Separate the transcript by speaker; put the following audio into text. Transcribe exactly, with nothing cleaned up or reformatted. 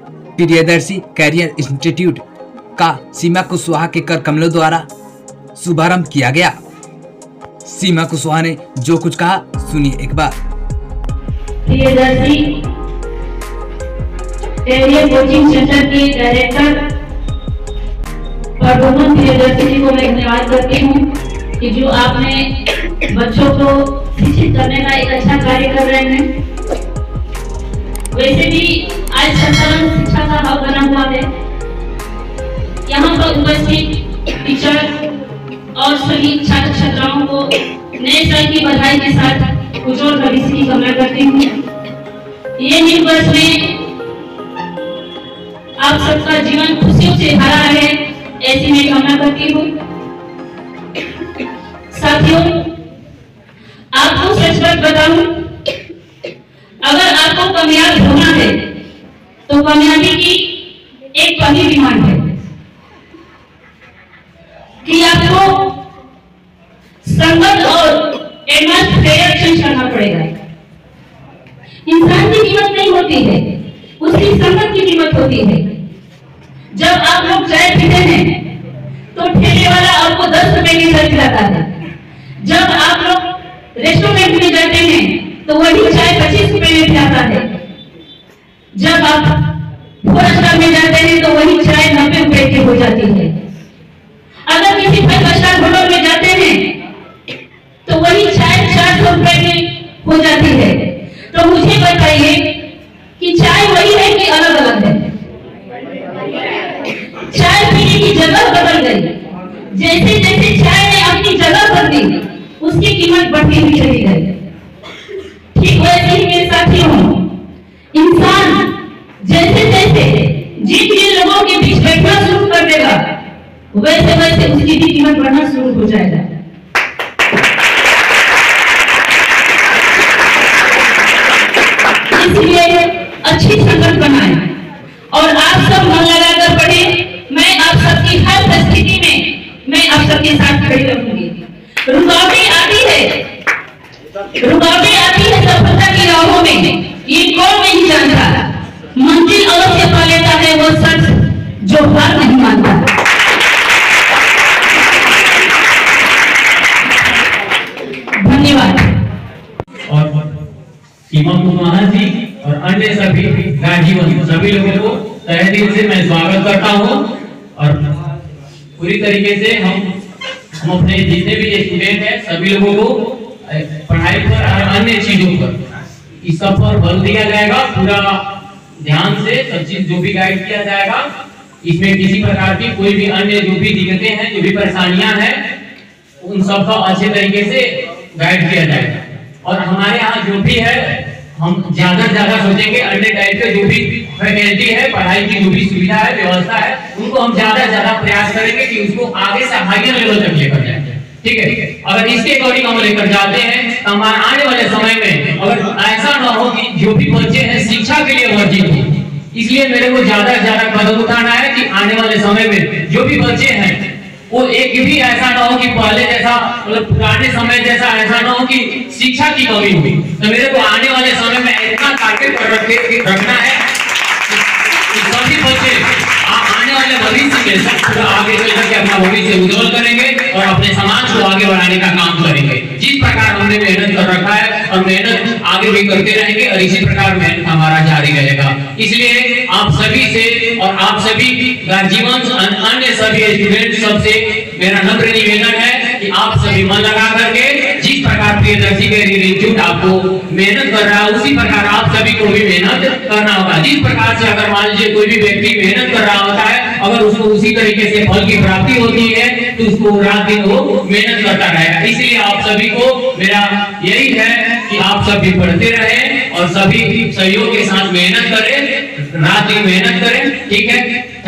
Speaker 1: Priyadarshi career institute का सीमा कुशवाहा के कर कमलों द्वारा शुभारंभ किया गया। सीमा कुशवाहा ने जो कुछ कहा सुनिए एक बार।
Speaker 2: प्रियदर्शी कैरियर कोचिंग सेंटर के डायरेक्टर प्रबोधन प्रियदर्शी जी को मैं धन्यवाद करती हूँ कि जो आपने बच्चों को शिक्षित करने का एक अच्छा कार्य कर रहे हैं। वैसे भी आज संस्थान शिक्षा का हब बना हुआ है। यहाँ पर उपस्थित टीचर और सभी छात्र छात्राओं को नए साल की बधाई के साथ उज्जवल भविष्य की कामना करती हूँ। ये न्यू वर्ष में आप सबका जीवन खुशियों से भरा रहे, ऐसी मैं कामना करती हूँ। साथियों, आपको सच बात बताऊं, अगर आपको कामयाब होना है तो कामयाबी की एक पहली डिमांड है कि आपको संगत और एडवांस प्रेयर चेंज करना पड़ेगा। इंसान की कीमत नहीं होती है, उसकी संगत की कीमत होती है। जब आप लोग चाय पीते हैं तो ठेले वाला आपको दस रुपए की चाय पिलाता है। जब आप लोग रेस्टोरेंट में जाते हैं तो वही चाय पच्चीस रुपए में पिलाता है। जब आप फोर स्टार में जाते हैं तो वही चाय नब्बे रुपए की हो जाती है। अगर किसी फाइव स्टार होटल में जाते हैं तो वही चाय चार सौ रुपए की हो जाती है। तो मुझे बताइए कि चाय वही है कि अलग अलग है? चाय पीने की जगह बदल गई। जैसे जैसे चाय ने अपनी जगह बदली, उसकी कीमत बढ़ती हुई चली गई। ठीक वैसे ही मेरे साथियों, इंसान जैसे जैसे जिन जिन लोगों के बीच बैठना शुरू कर देगा, वैसे वैसे उसकी भी कीमत बढ़ना शुरू हो जाएगा। इसलिए अच्छी संगत बनाएं और आप सब मन लगाकर पढ़ें। मैं आप सबकी हर परिस्थिति में मैं आप सबके साथ खड़ी रहूंगी। रुकावटें आती है, रुकावटें आती है सफलता की राहों में, ये कौन नहीं जानता। मंजिल अवश्य पा लेता है वो शख्स जो हार नहीं मानता। धन्यवाद।
Speaker 3: और सीमा कुशवाहा जी और अन्य सभी गाजीवन सभी लोगों को तहे दिल से मैं स्वागत करता हूं। और पूरी तरीके से हम हम अपने जितने भी स्टूडेंट हैं सभी लोगों को पढ़ाई पर और अन्य चीजों पर इस सब पर बल दिया जाएगा। पूरा ध्यान से सब चीज जो भी गाइड किया जाएगा। इसमें किसी प्रकार की कोई भी अन्य जो भी दिक्कतें हैं, जो भी परेशानियां हैं, उन सब का अच्छे तरीके से गाइड किया जाएगा। और हमारे यहाँ जो भी है हम ज्यादा से ज्यादा सोचेंगे अन्य टाइप के जो भी फैकल्टी है, पढ़ाई की जो भी सुविधा है, व्यवस्था है, उनको हम ज्यादा से ज्यादा प्रयास करेंगे कि उसको आगे से हायर लेवल तक लेकर जाए। ठीक है, अगर इसके अकॉर्डिंग हम लेकर जाते हैं तो हमारे आने वाले समय में अगर ऐसा ना हो कि जो भी बच्चे हैं शिक्षा के लिए वर्जित हो। इसलिए मेरे को ज्यादा से ज्यादा कदम उठाना है कि आने वाले समय में जो भी बच्चे हैं वो एक भी ऐसा ना हो कि पहले जैसा मतलब पुराने समय जैसा ऐसा ना हो कि शिक्षा की कमी हुई। तो मेरे को आने वाले समय में इतना टारगेट कर रखे रखना है कि सभी बच्चे आने वाले भविष्य में सब आगे चल करके अपना भविष्य उज्जवल करेंगे और अपने समाज को आगे बढ़ाने का काम करेंगे। जिस प्रकार हमने मेहनत कर रखा है और मेहनत आगे भी करते रहेंगे और इसी प्रकार मेहनत हमारा जारी रहेगा। इसलिए आप सभी से और आप सभी गाजीवन अन्य सभी स्टूडेंट सबसे मेरा नम्र निवेदन है कि आप सभी मन लगा करके जिस प्रकार प्रियदर्शी कैरियर इंस्टीट्यूट आपको मेहनत कर रहा है उसी प्रकार आप सभी को भी मेहनत करना होगा। जिस प्रकार से अगर मान लीजिए कोई भी व्यक्ति मेहनत कर रहा होता है, अगर उसको उसी तरीके से फल की प्राप्ति होती है तो उसको रात दिन वो मेहनत करता रहेगा। इसलिए आप सभी को मेरा यही है कि आप सभी पढ़ते रहें और सभी सहयोग के साथ मेहनत करें, रात दिन मेहनत करें। ठीक है।